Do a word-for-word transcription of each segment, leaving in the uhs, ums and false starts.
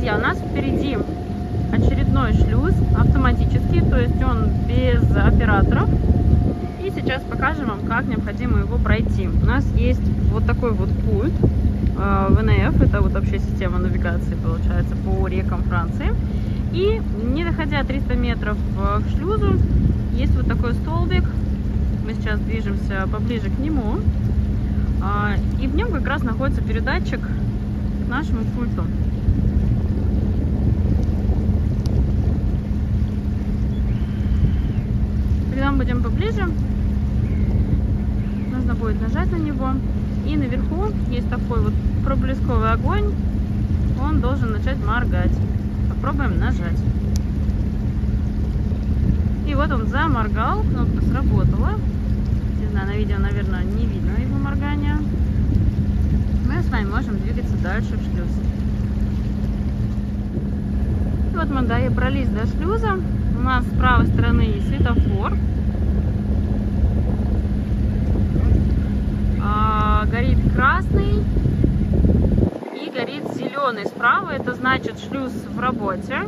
друзья, у нас впереди очередной шлюз автоматический, то есть он без операторов. И сейчас покажем вам, как необходимо его пройти. У нас есть вот такой вот пульт вэ эн эф, это вот вообще система навигации, получается, по рекам Франции. И не доходя триста метров к шлюзу, есть вот такой столбик. Мы сейчас движемся поближе к нему. И в нем как раз находится передатчик к нашему пульту. Когда мы будем поближе, нужно будет нажать на него. И наверху есть такой вот проблесковый огонь. Он должен начать моргать. Попробуем нажать. И вот он заморгал, кнопка сработала. Не знаю, на видео, наверное, не видно его моргания. Мы с вами можем двигаться дальше в шлюз. И вот мы добрались до шлюза. У нас с правой стороны есть светофор. А, горит красный и горит зеленый справа. Это значит, шлюз в работе.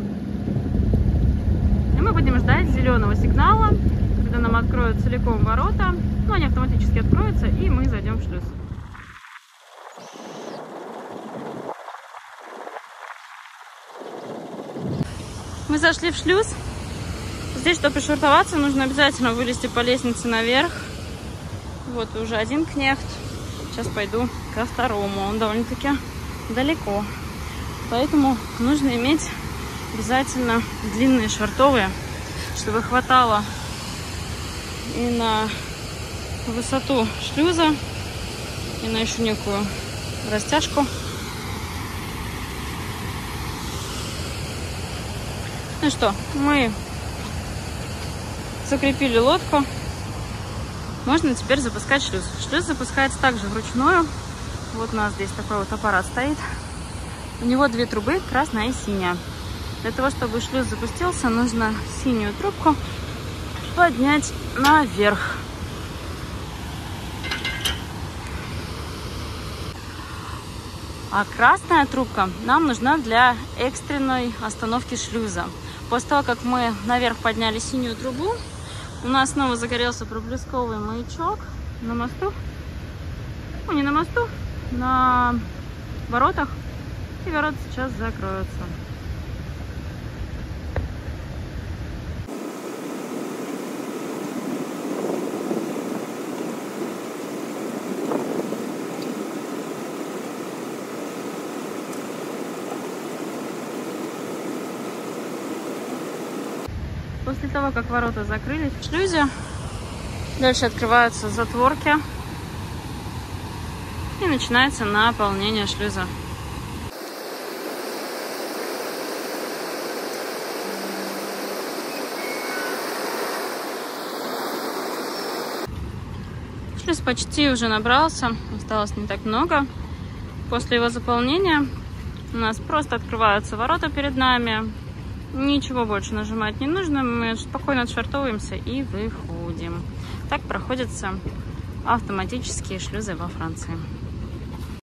И мы будем ждать зеленого сигнала, когда нам откроют целиком ворота. Ну, они автоматически откроются, и мы зайдем в шлюз. Мы зашли в шлюз. Здесь, чтобы пришвартоваться, нужно обязательно вылезти по лестнице наверх. Вот уже один кнехт. Сейчас пойду ко второму. Он довольно-таки далеко. Поэтому нужно иметь обязательно длинные швартовые, чтобы хватало и на высоту шлюза, и на еще некую растяжку. Ну что, мы закрепили лодку. Можно теперь запускать шлюз. Шлюз запускается также вручную. Вот у нас здесь такой вот аппарат стоит. У него две трубы, красная и синяя. Для того, чтобы шлюз запустился, нужно синюю трубку поднять наверх. А красная трубка нам нужна для экстренной остановки шлюза. После того, как мы наверх подняли синюю трубу, у нас снова загорелся проблесковый маячок на мосту. Ну, не на мосту, на воротах. И ворота сейчас закроются. После того, как ворота закрылись в шлюзе, дальше открываются затворки и начинается наполнение шлюза. Шлюз почти уже набрался, осталось не так много. После его заполнения у нас просто открываются ворота перед нами. Ничего больше нажимать не нужно, мы спокойно отшвартовываемся и выходим. Так проходятся автоматические шлюзы во Франции.